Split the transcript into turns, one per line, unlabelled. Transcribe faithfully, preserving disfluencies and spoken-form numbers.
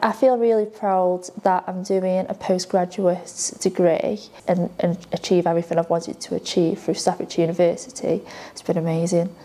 I feel really proud that I'm doing a postgraduate degree and, and achieve everything I've wanted to achieve through Staffordshire University. It's been amazing.